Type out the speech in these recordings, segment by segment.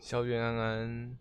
校园安安，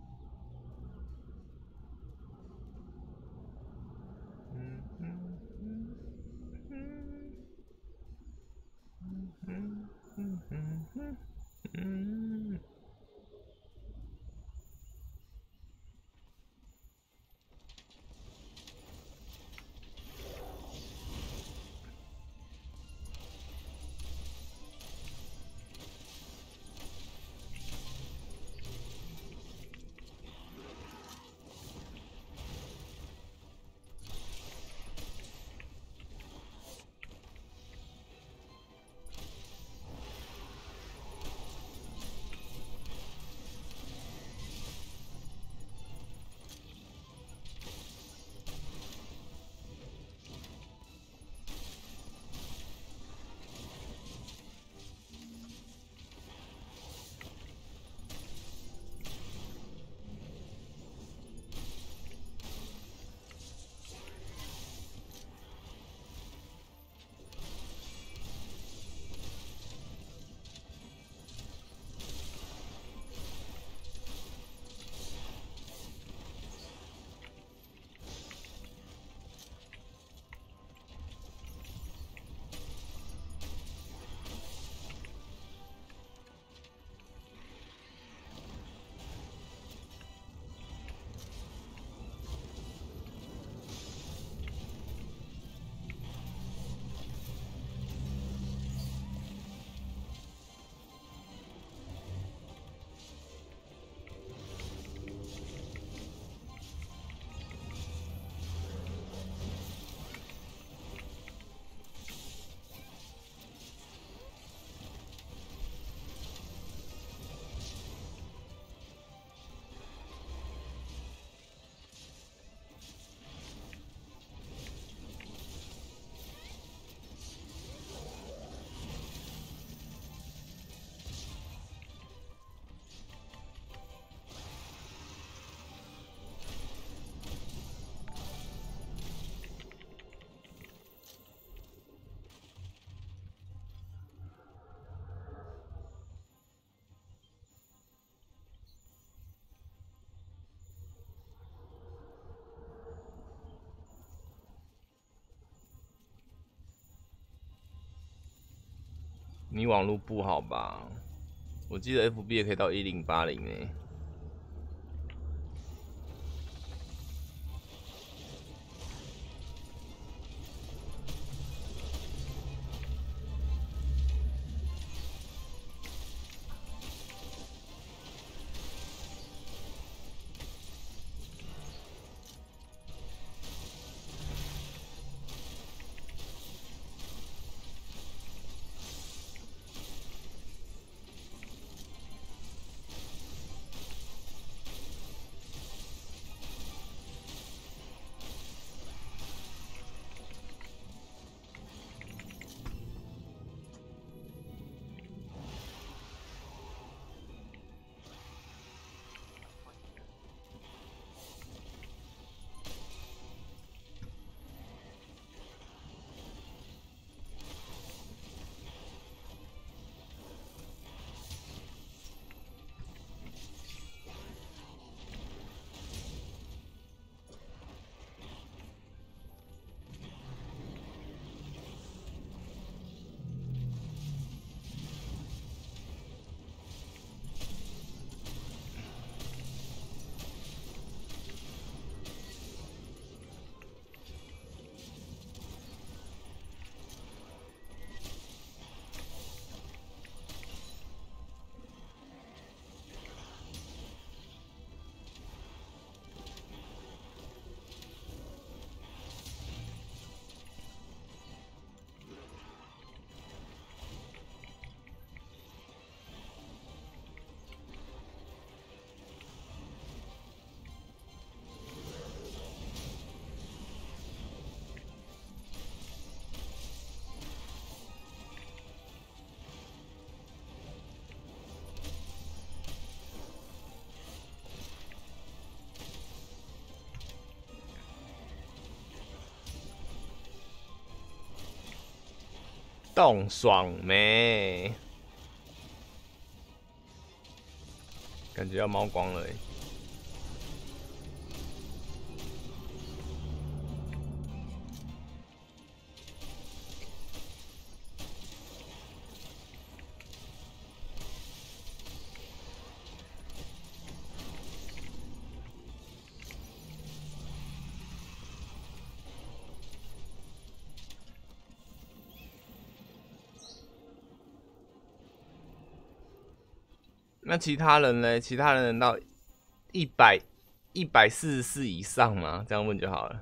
你网络不好吧？我记得 FB 也可以到1080欸。冻爽没？ 感觉要猫光了欸。那其他人呢？其他人能到144以上吗？这样问就好了。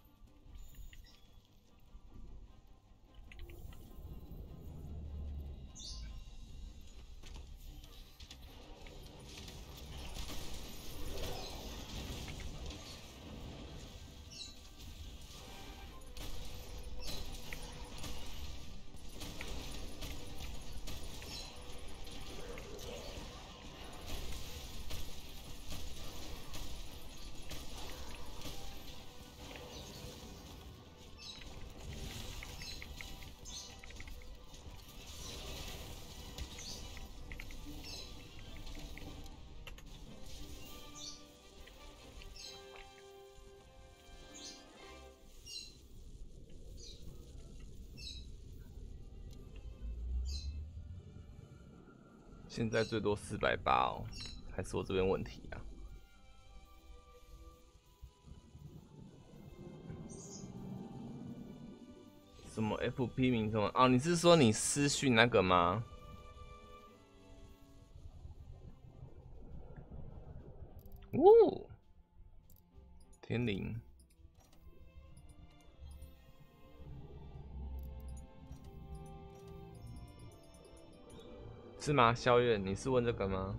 现在最多480哦，还是我这边问题啊？什么 FP 名什么？哦，你是说你私讯那个吗？哦，天灵是吗？萧月，你是问这个吗？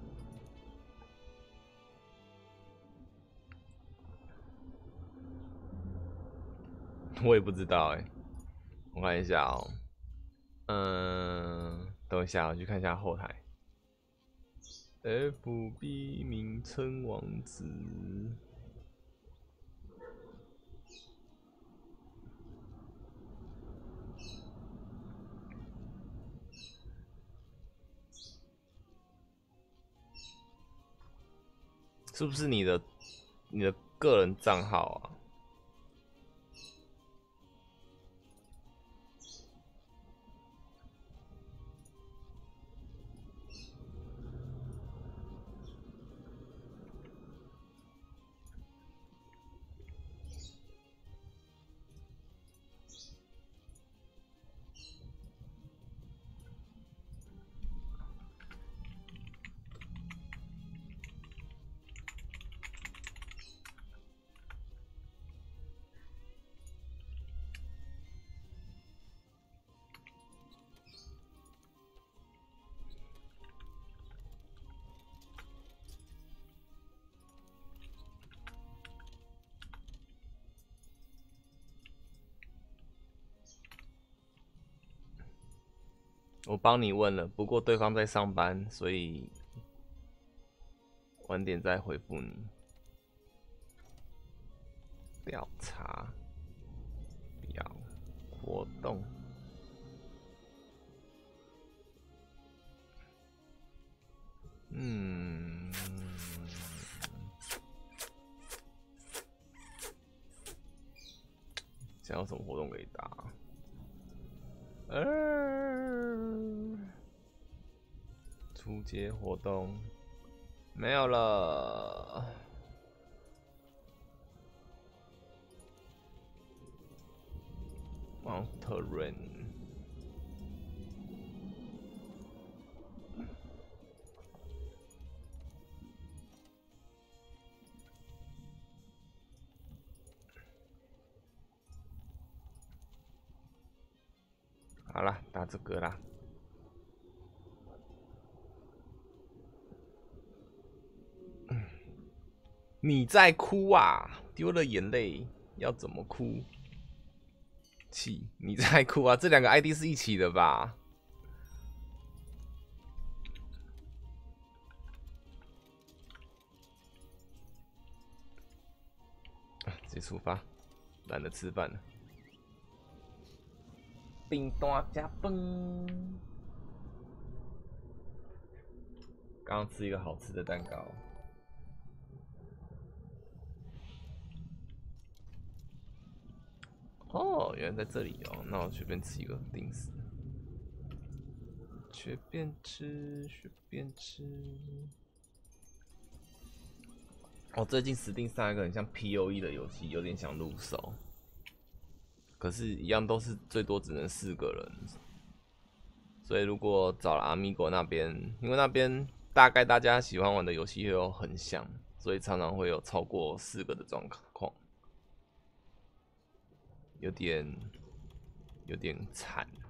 我也不知道哎，我看一下哦。等一下，我去看一下后台。FB 名称网址。是不是你的个人账号啊？我帮你问了，不过对方在上班，所以晚点再回复你。调查表活动，想要什么活动可以打？出街活动没有了。Monster Rain。好啦，打这个啦。你在哭啊？丢了眼泪要怎么哭？气，你在哭啊？这两个 ID 是一起的吧？直接出发，懒得吃饭了。冰蛋加崩。刚刚吃一个好吃的蛋糕。 哦，原来在这里哦，那我随便吃一个定时。随便吃，随便吃。我最近Steam上一个很像 POE 的游戏，有点想入手，可是，一样都是最多只能4个人。所以如果找了 Amigo 那边，因为那边大概大家喜欢玩的游戏又很像，所以常常会有超过4个的状况，有点惨。